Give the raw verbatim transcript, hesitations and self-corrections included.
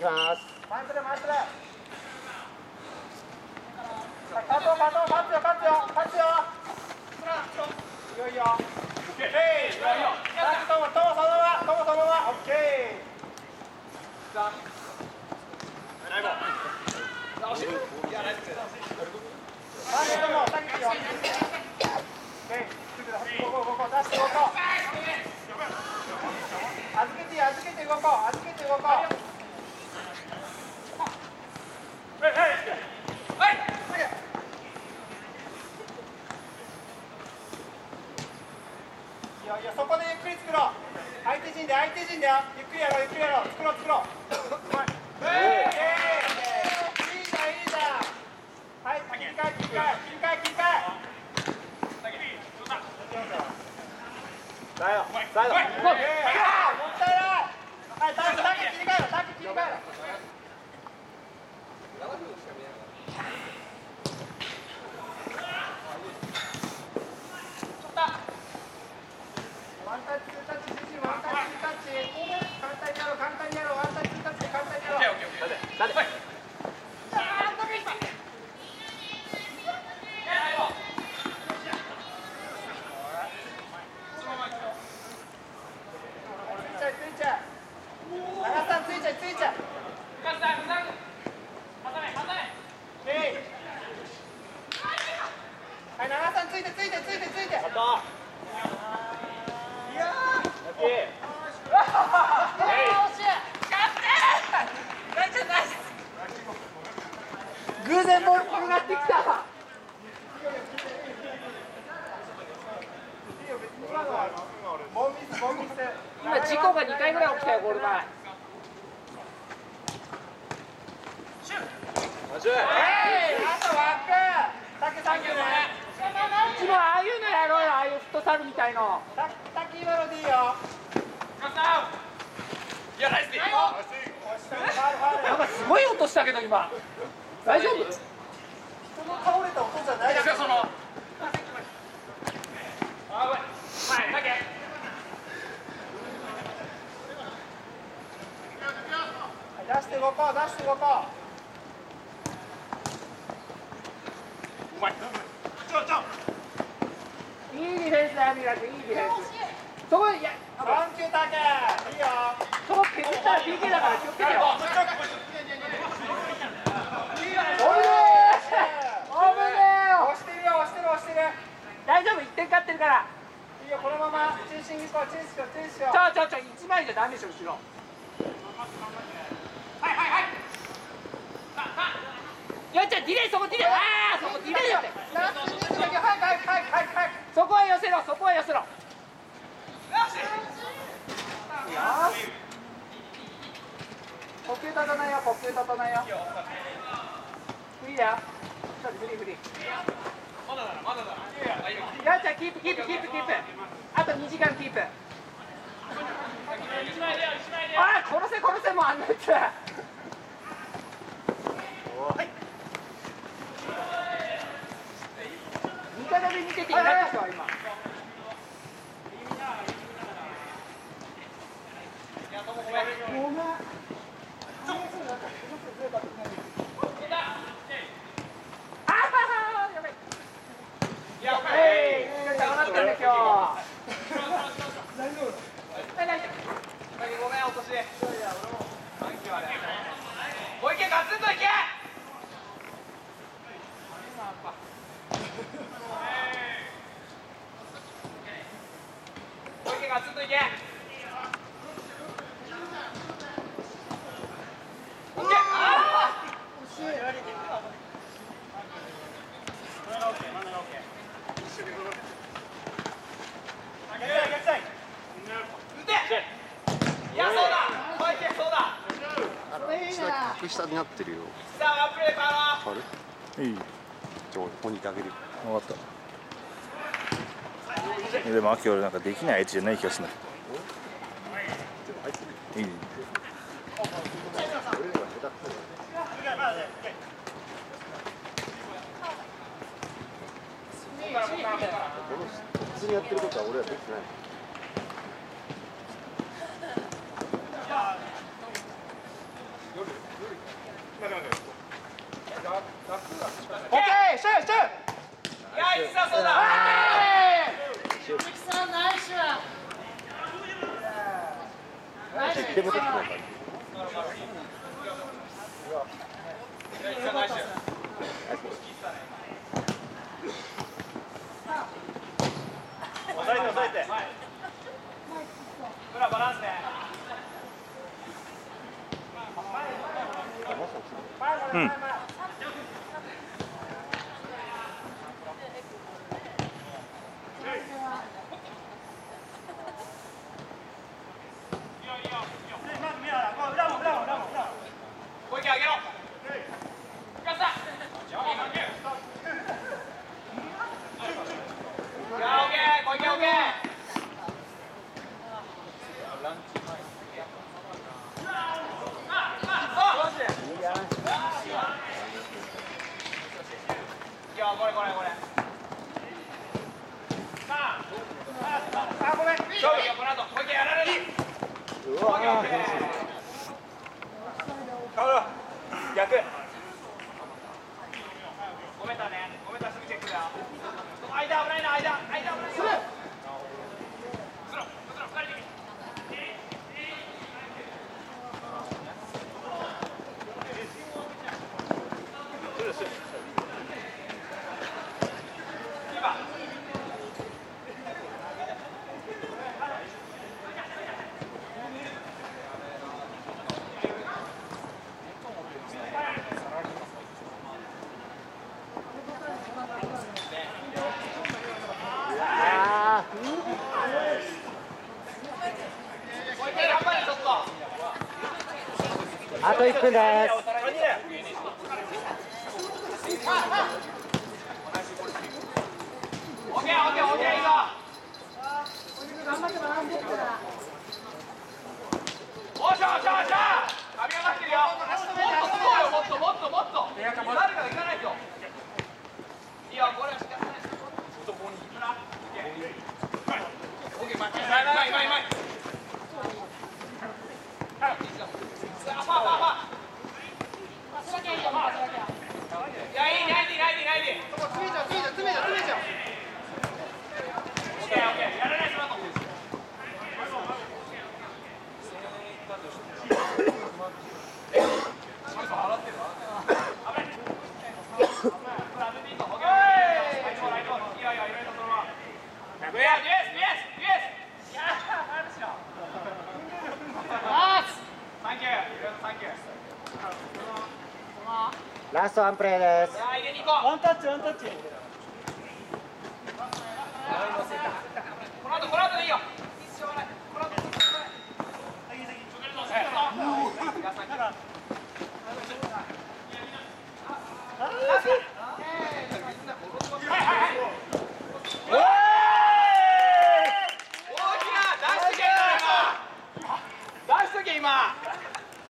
きます。 回する回する。加藤加藤勝つよ勝つよ勝つよ。いよいよ。オッケー。いいよいいよ。トモトモそのままトモそのまま。オッケー。さあ。ナイボ。直し。いやナイス。さあトモ先いいよ。オッケー。ゴーゴーゴーゴー出してゴーゴー。預けて預けて動こう預けて動こう。はいはいはい。いやいやそこでゆっくり作ろう。相手陣で相手陣でゆっくりやろうゆっくりやろう作ろう作ろう。ええいいじゃんいいじゃん。はい切り替え切り替え切り替え切り替え。 サイドサイド。 もったいない。はいタックタック切り替えろタック切り替えろ。ワンタッチツータッチ自身ワンタッチツータッチ簡単にやろう簡単にやろうワンタッチツータッチで簡単にやろう。 立て立て。 長さんついちゃいついちゃい。はい長さんついてついてついてついて。いや偶然ボール転がってきた。モンミスモンミス。 今事故がにかいぐらい起きたよゴール前。 えいあと枠タケタケね。 うちもああいうのやろうよああいうフットサルみたいの。 タケ今のでいいよ。 いやナイス。 なんかすごい音したけど今大丈夫？ 人の倒れた音じゃないですよその。出して動こう出して動こう。 うまい。ちょちょ。 いいディフェンスだよミラクいいディフェンス。そこいやサンキュータケいいよ。 そこ削ったら ピーケー だから気をつけてよ。おいでーおめでよ。 押してるよ押してる押してる。 大丈夫いってん勝ってるから。 いいよこのまま中心に行こう中心しよう中心しよう。 ちょちょちょいちまいじゃダメでしょ後ろ。 はいはいはい。 よっちゃんディレイそこディレイ。ああそこディレイだって。 ラストにだけはいはいはいはいはい。 そこは寄せろそこは寄せろ。よし。呼吸立たないよ呼吸立たないよ。フリーだよ。ちょっとフリーフリー。 まだだなまだだな。 よっちゃんキープキープキープキープ。あとにじかんキープ。ああ殺せ殺せもうあんなやつ。味方で見てていないでしょ今。ごめん。やばい。高まったね今日。大丈夫。大丈夫。 ごめん落とし。もう一回ガツンといけ。もう一回ガツンといけ。オッケー。ああ。惜しい。いやそうだ。もう一回そうだ。 格下になってるよ。 さあワンプレーパーの。 あれ？いい。じゃあ俺ここにいてあげる。 分かった。でも秋俺なんかできない相手じゃない気がする。いい。 普通にやってることは俺はできてない。 夜でもちょっとなんか抑えて抑えて。 裏バランスね。 うん。 小池上げろ。ガッサ。いや、オッケー、小池オッケー。いや、これこれこれ。 あ、ごめん。 勝負よ、この後、小池やられる。 うわー逆。 ごめんだね。ごめんだ、すぐチェックだよ。間危ないな、間、間危ないよ。スロー、スロー、二人で。 あといっぷんです。 オッケー、オッケー、オッケー、いいぞ。おっしゃ、おっしゃ、おっしゃ。噛み上がってるよ。もっと、もっと、もっと、もっと。誰かが行かないと。いいよ、これ。オッケー、前、前、前、前、前。いや、いい、ナイス、ナイス、ナイス。 詰めちゃう、詰めちゃう、詰めちゃう、詰めちゃう。 オッケー、オッケー、やらないとなと。 ラストワンプレーです。 ワンタッチ、ワンタッチ。 この後、この後でいいよ。